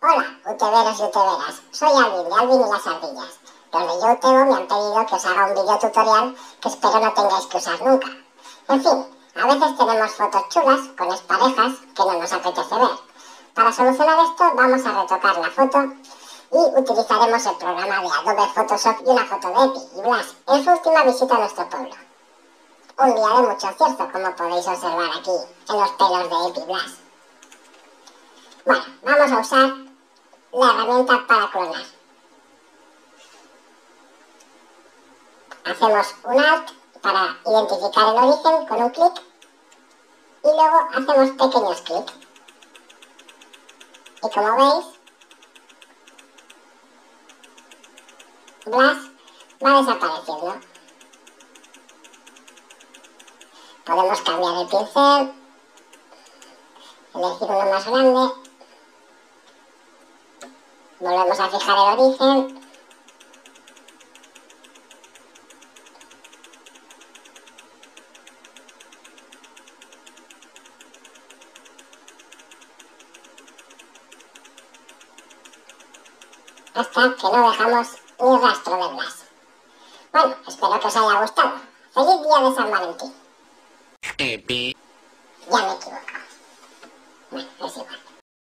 Hola, uteberos y uteberas, soy Alvin de Alvin y las ardillas. Los de Utebo me han pedido que os haga un vídeo tutorial que espero no tengáis que usar nunca. En fin, a veces tenemos fotos chulas con exparejas que no nos apetece ver. Para solucionar esto vamos a retocar la foto y utilizaremos el programa de Adobe Photoshop y una foto de Epi y Blas en su última visita a nuestro pueblo. Un día de mucho acierto, como podéis observar aquí en los pelos de Epi y Blas. Bueno, vamos a usar la herramienta para clonar. Hacemos un Alt para identificar el origen con un clic y luego hacemos pequeños clics. Y como veis, Blas va desapareciendo. Podemos cambiar el pincel, elegir uno más grande, volvemos a fijar el origen hasta que no dejamos ni rastro de Blas. Bueno, espero que os haya gustado. ¡Feliz día de San Valentín! Epi. Ya me he equivocado. Bueno, es igual.